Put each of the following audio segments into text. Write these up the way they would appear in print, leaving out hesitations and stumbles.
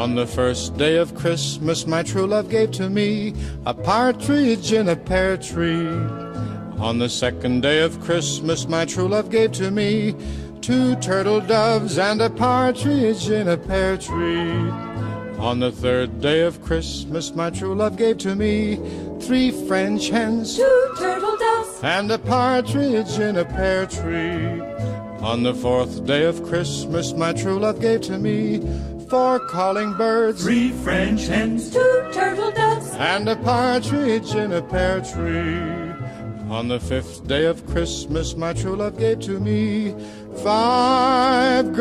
On the first day of Christmas, my true love gave to me a partridge in a pear tree. On the second day of Christmas, my true love gave to me 2 turtle doves and a partridge in a pear tree. On the third day of Christmas, my true love gave to me 3 French hens, 2 turtle doves, and a partridge in a pear tree. On the fourth day of Christmas, my true love gave to me 4 calling birds, 3 French hens, 2 turtle doves, and a partridge in a pear tree. On the fifth day of Christmas, my true love gave to me 5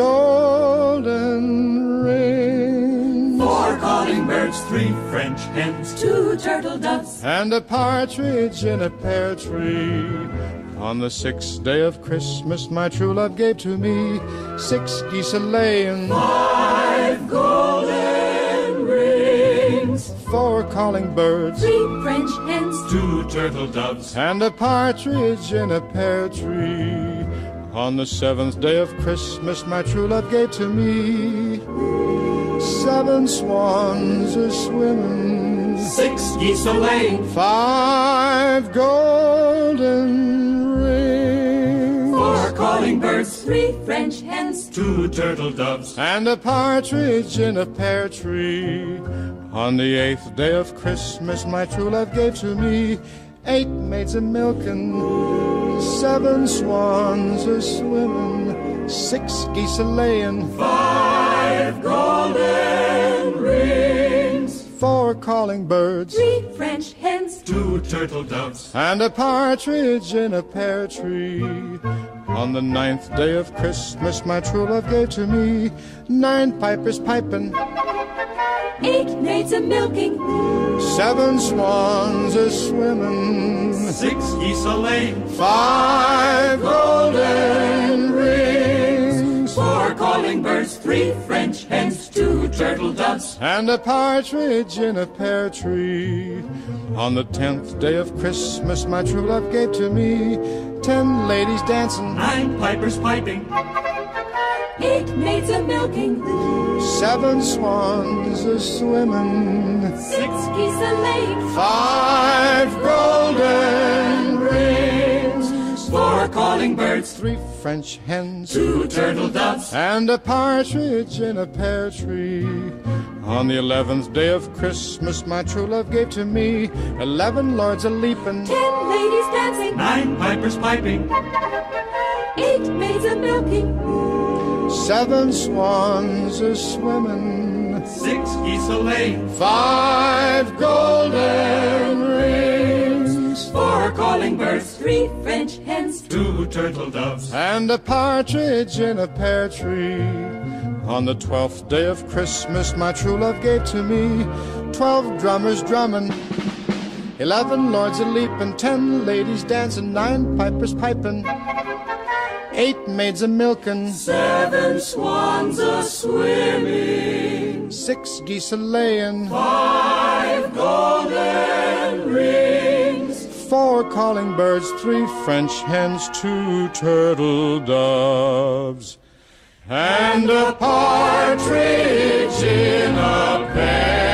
golden rings, 4 calling birds, 3 French hens, 2 turtle doves, and a partridge in a pear tree. On the sixth day of Christmas, my true love gave to me 6 geese a-laying, 5 golden rings, 4 calling birds, 3 French hens, 2 turtle doves, and a partridge in a pear tree. On the seventh day of Christmas, my true love gave to me 7 swans a-swimming, 6 geese a-laying, 5 golden rings, 4 calling birds, 3 French hens, 2 turtle doves, and a partridge in a pear tree. On the eighth day of Christmas, my true love gave to me 8 maids a-milking, 7 swans a-swimming, 6 geese a-laying, 5 golden rings, 4 calling birds, 3 French hens, 2 turtle doves, and a partridge in a pear tree. On the ninth day of Christmas, my true love gave to me 9 pipers piping, 8 maids a-milking, 7 swans a-swimming, 6 geese a-laying, 5 golden rings, 4 calling birds, 3 French hens, 2 turtle doves, and a partridge in a pear tree. On the 10th day of Christmas, my true love gave to me 10 ladies dancing, 9 pipers piping, 8 maids a-milking, 7 swans a-swimming, 6 geese a-laying, 5 golden rings, 4 calling birds, 3 French hens, 2 turtle doves, and a partridge in a pear tree. On the 11th day of Christmas, my true love gave to me 11 lords a-leaping, 10 ladies dancing, 9 pipers piping, 8 maids a-milking, 7 swans a-swimming, 6 geese a-laying, 5 golden rings, 4 calling birds, 3 French hens, 2 turtle doves, and a partridge in a pear tree. On the 12th day of Christmas, my true love gave to me 12 drummers drumming, 11 lords a-leaping, 10 ladies dancing, 9 pipers piping, 8 maids a-milking, 7 swans a-swimming, 6 geese a-laying, 5 golden rings, 4 calling birds, 3 French hens, 2 turtle doves, and a partridge in a pear